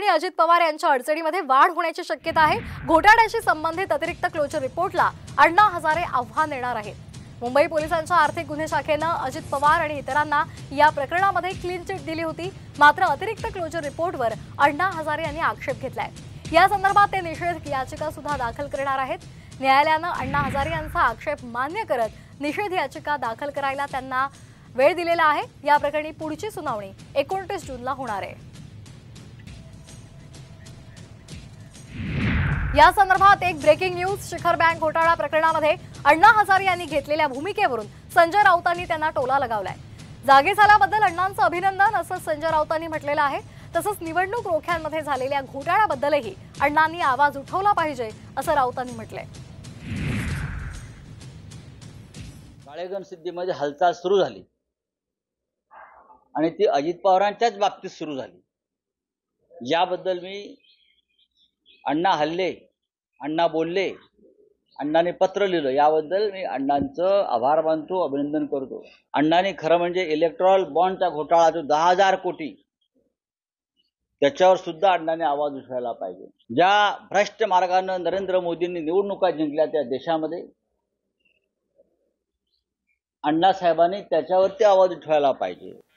आणि अजित पवार यांच्या अडचणीमध्ये वाढ होण्याची शक्यता आहे। घोटाळ्याशी संबंधित अतिरिक्त क्लोजर रिपोर्टला अण्णा हजारे आव्हान देणार आहेत। मुंबई पोलिसांच्या आर्थिक गुन्हे शाखेने अजित पवार आणि इतरांना या प्रकरणामध्ये क्लीन चिट दिली होती। मात्र अतिरिक्त क्लोजर रिपोर्टवर अण्णा हजारे यांनी आक्षेप घेतलाय। या संदर्भात ते निषेध याचिका सुद्धा दाखल करणार आहेत। न्यायालयाने अण्णा हजारे यांचा आक्षेप मान्य करत निषेध याचिका दाखल करायला त्यांना वेळ दिलेला आहे। या प्रकरणी पुढची सुनावणी 29 जूनला होणार आहे। या संदर्भात एक ब्रेकिंग न्यूज। शिखर बँक घोटाळा प्रकरणामध्ये अण्णा हजारे यांनी घेतलेल्या भूमिकेवरून संजय राऊतांनी त्यांना टोला लगावलाय। जागे झाल्याबद्दल अण्णांचं अभिनंदन असं संजय राऊतांनी म्हटलेलं आहे। तसंच निवडणूक रोख्यांमध्ये झालेल्या घोटाळ्याबद्दलही अण्णांनी आवाज उठवला पाहिजे असं राऊतांनी म्हटलंय। काळेगण सिद्धीमध्ये हालचाल सुरू झाली आणि ती अजित पवारांच्याच बाबतीत सुरू झाली। याबद्दल मी अण्णा हल्ले, अण्णा बोलले, अण्णाने पत्र लिहिलं, याबद्दल मी अण्णांचं आभार मानतो, अभिनंदन करतो। अण्णांनी खरं म्हणजे इलेक्ट्रॉल बॉन्डचा घोटाळा जो 10,000 कोटी, त्याच्यावर सुद्धा अण्णांनी आवाज उठवायला पाहिजे। ज्या भ्रष्ट मार्गाने नरेंद्र मोदींनी निवडणुका जिंकल्या त्या देशामध्ये अण्णासाहेबांनी त्याच्यावरती आवाज उठवायला पाहिजे।